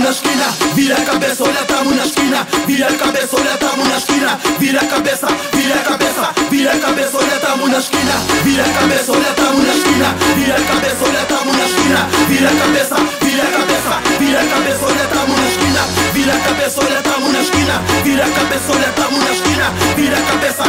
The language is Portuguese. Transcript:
na esquina. Vira a cabeça, olha, tamo na esquina. Vira a cabeça, olha, tamo na esquina. Vira a cabeça, vira a cabeça. Vira a cabeça, olha, tamo na esquina. Vira a cabeça, olha, tamo na esquina. Vira a cabeça, olha, tamo na esquina. Vira a cabeça, vira a cabeça. Vira a cabeça, olha, tamo na esquina. Vira a cabeça, olha, tamo na esquina. Vira a cabeça, olha, tamo na esquina. Vira a cabeça,